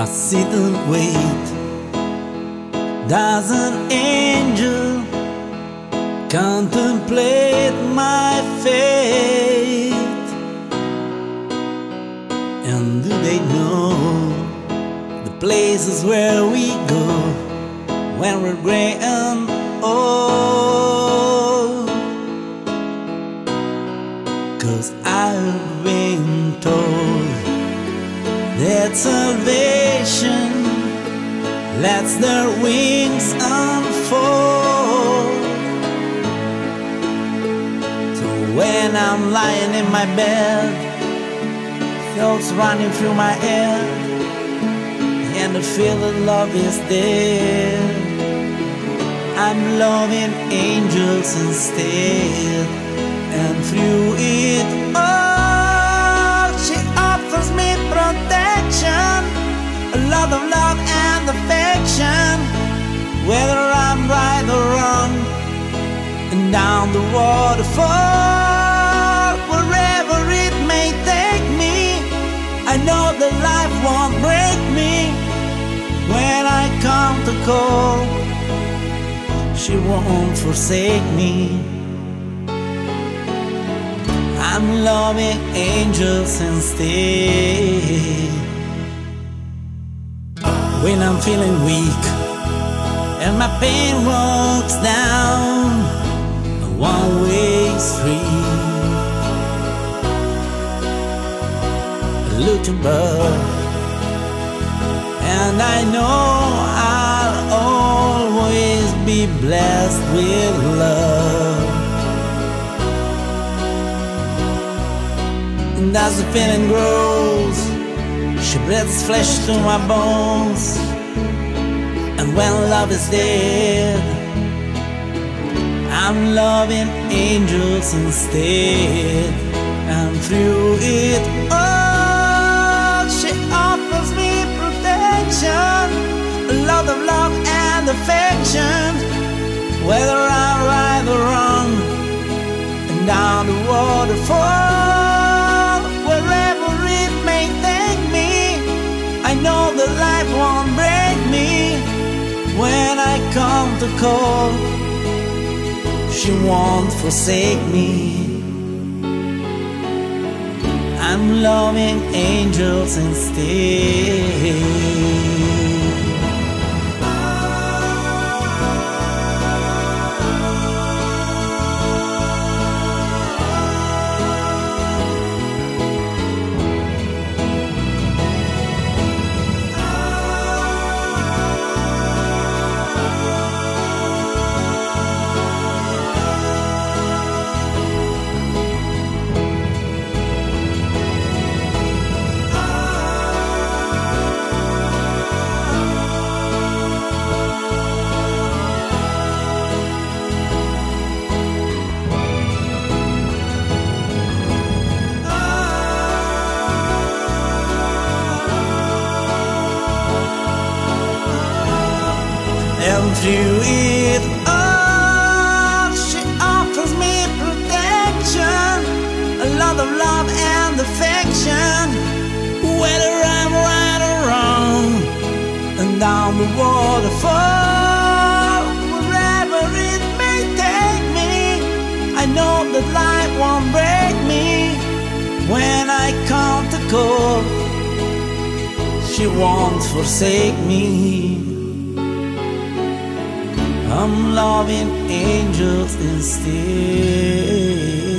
I sit and wait. Does an angel contemplate my fate? And do they know the places where we go when we're gray and old? 'Cause I've been told that salvation lets their wings unfold. So when I'm lying in my bed, thoughts running through my head, and I feel that love is dead, I'm loving angels instead. And through it all, she offers me protection, a lot of love and affection, whether I'm right or wrong. And down the waterfall, wherever it may take me, I know that life won't break me. When I come to call, she won't forsake me. I'm loving angels instead. When I'm feeling weak and my pain walks down a one-way street, I look above and I know I'll always be blessed with love. And as the feeling grows, she breathes flesh to my bones. And when love is dead, I'm loving angels instead. And through it all, she offers me protection, a lot of love and affection, whether I'm right or wrong. And down the waterfall, wherever it may take me, I know that life won't break me. When I come to call, she won't forsake me. I'm loving angels instead. And through it all, she offers me protection, a lot of love and affection, whether I'm right or wrong. And down the waterfall, wherever it may take me, I know that life won't break me. When I come to call, she won't forsake me. I'm loving angels instead.